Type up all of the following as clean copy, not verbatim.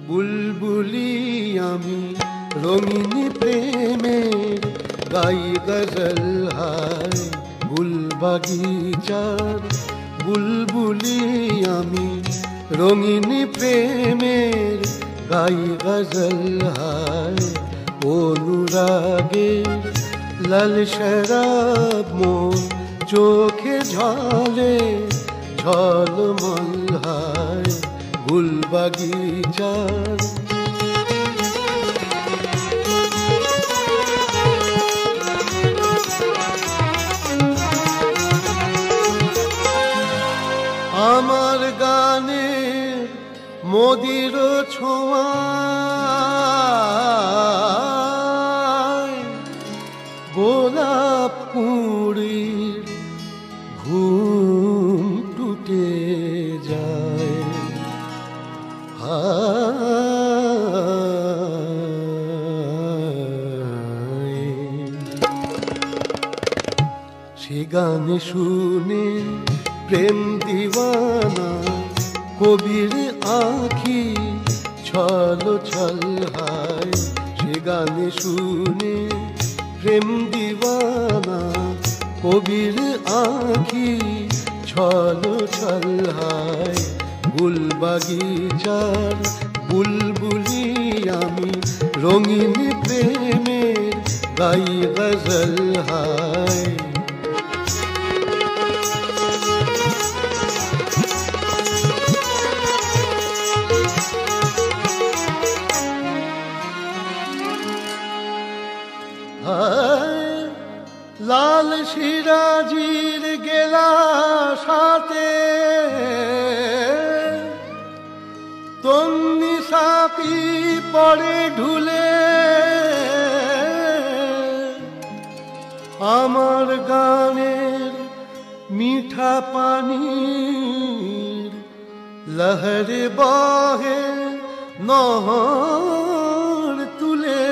বুলবুলি আমি রঙিন প্রেমের গাই গজল হায় গুল বাগিচার বুলবুলি আমি রঙিন প্রেমের গাই গজল হায় অনুরাগের লাল শরাব মোর চোখে ঝলে ঝলমল হায় গুল বাগিচার আমার গানে মদির ছোঁয়া গোলাপ কুড়ির ঘুম টুটে যায় সে গান শুনে প্রেম দিওয়ানা কবির আঁখি ছল ছল হায় সে গান শুনে প্রেম দিওয়ানা কবির আঁখি ছল ছল হায় গুল বাগিচার বুলবুলি আমি রঙিন প্রেমের গাই গজল হায় লাল সিরাজির গেলা সাথে তন্নি সাপি পড়ে ঢুলে আমার গানের মিঠা পানির লহরে বহে নহর তুলে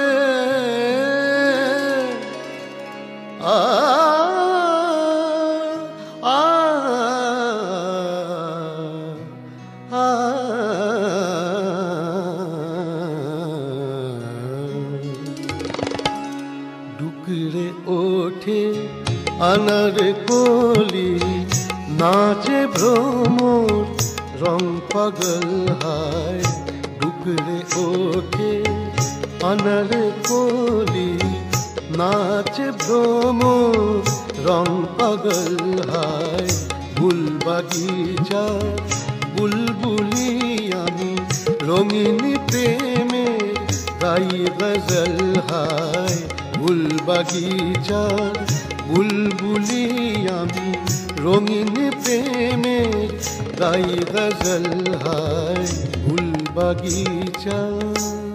ডুকরে ওঠে আনার কলি নাচে ভ্রমর রং পাগল হায় ডুকরে ওঠে আনার কলি নাচে ভ্রমর রং পাগল হায় গুল বাগিচার বুলবুলি আমি রঙিন প্রেমের গাই গজল হায় গুল বাগিচার বুলবুলি আমি রঙিন প্রেমের গাই গজল হায় গুল বাগিচার।